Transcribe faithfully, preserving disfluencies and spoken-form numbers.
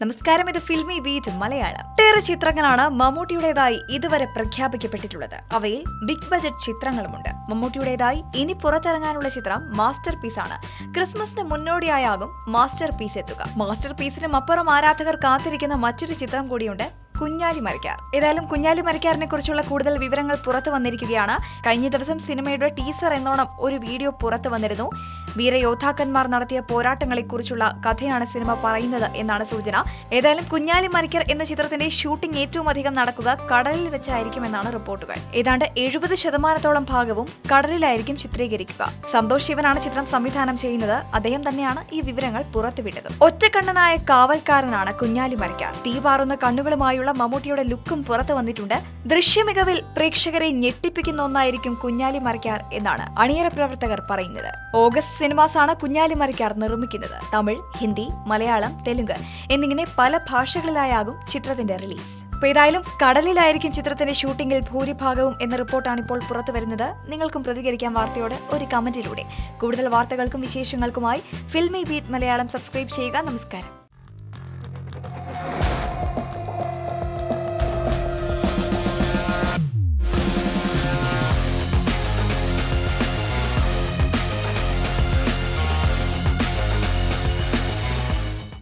നമസ്കാരം, ഇത് filmy beat Malayalam. ഒട്ടേറെ ചിത്രങ്ങളാണ് മമ്മൂട്ടിയുടേതായി ഇതുവരെ പ്രഖ്യാപിക്കപ്പെട്ടിട്ടുള്ളത്. അവയിൽ ബിഗ് ബജറ്റ് ചിത്രങ്ങളുമുണ്ട്. മമ്മൂട്ടിയുടേതായി ഇനി പുറത്തിറങ്ങാനുള്ള ചിത്രം മാസ്റ്റർ പീസാണ്. ക്രിസ്മസിന് മുന്നോടിയായാകും മാസ്റ്റർ പീസ് എത്തുക. മാസ്റ്റർ പീസിനും അപ്പുറം ആരാധകർ കാത്തിരിക്കുന്ന മറ്റൊരു ചിത്രം കൂടിയുണ്ട്, കുഞ്ഞാലി മരക്കാർ. ഏതായാലും കുഞ്ഞാലി മരക്കാറിനെ കുറിച്ചുള്ള കൂടുതൽ വിവരങ്ങൾ പുറത്തു വന്നിരിക്കുകയാണ്. കഴിഞ്ഞ ദിവസം സിനിമയുടെ ടീസർ എന്നോണം ഒരു വീഡിയോ പുറത്തു വന്നിരുന്നു. വീരയോദ്ധാക്കന്മാർ നടത്തിയ പോരാട്ടങ്ങളെക്കുറിച്ചുള്ള കഥയാണ് സിനിമ പറയുന്നത് എന്നാണ് സൂചന. ഏതായാലും കുഞ്ഞാലി മരക്കാർ എന്ന ചിത്രത്തിന്റെ ഷൂട്ടിംഗ് ഏറ്റവും അധികം നടക്കുക കടലിൽ വെച്ചായിരിക്കുമെന്നാണ് റിപ്പോർട്ടുകൾ. ഏതാണ്ട് എഴുപത് ശതമാനത്തോളം ഭാഗവും കടലിലായിരിക്കും ചിത്രീകരിക്കുക. സന്തോഷ് ശിവനാണ് ചിത്രം സംവിധാനം ചെയ്യുന്നത്. അദ്ദേഹം തന്നെയാണ് ഈ വിവരങ്ങൾ പുറത്തുവിട്ടത്. ഒറ്റക്കണ്ണനായ കാവൽക്കാരനാണ് കുഞ്ഞാലി മരക്കാർ. തീപാറുന്ന കണ്ണുകളുമായുള്ള മമ്മൂട്ടിയുടെ ലുക്കും പുറത്തു വന്നിട്ടുണ്ട്. ദൃശ്യമികവിൽ പ്രേക്ഷകരെ ഞെട്ടിപ്പിക്കുന്ന ഒന്നായിരിക്കും കുഞ്ഞാലി മരക്കാർ എന്നാണ് അണിയറ പ്രവർത്തകർ പറയുന്നത്. ഓഗസ്റ്റ് സിനിമാസാണ് കുഞ്ഞാലി മരക്കാർ നിർമ്മിക്കുന്നത്. തമിഴ്, ഹിന്ദി, മലയാളം, തെലുങ്ക് എന്നിങ്ങനെ പല ഭാഷകളിലായാകും ചിത്രത്തിന്റെ റിലീസ്. അപ്പൊ ഏതായാലും കടലിലായിരിക്കും ചിത്രത്തിന്റെ ഷൂട്ടിംഗിൽ ഭൂരിഭാഗവും എന്ന റിപ്പോർട്ടാണ് ഇപ്പോൾ പുറത്തു വരുന്നത്. നിങ്ങൾക്കും പ്രതികരിക്കാൻ വാർത്തയോട് ഒരു കമന്റിലൂടെ. കൂടുതൽ വാർത്തകൾക്കും വിശേഷങ്ങൾക്കുമായി ഫിൽമി ബീറ്റ് മലയാളം സബ്സ്ക്രൈബ് ചെയ്യുക. നമസ്കാരം.